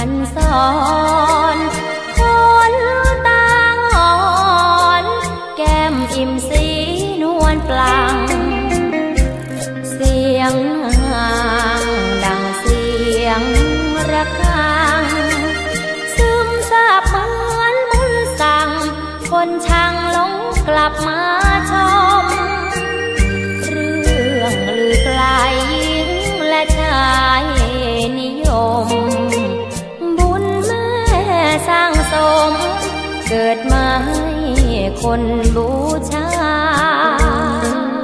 นสอนคนตางอ่อนแก้มอิ่มสีนวลปลังเสียงห่างดังเสียงระฆังซึมซาบเหมือนมนต์สั่งคนช่างหลงกลับมาชมเรื่องลือไกลหญิงและชายนิยมบุญแม่สร้างสมเกิดมาให้คนบูชา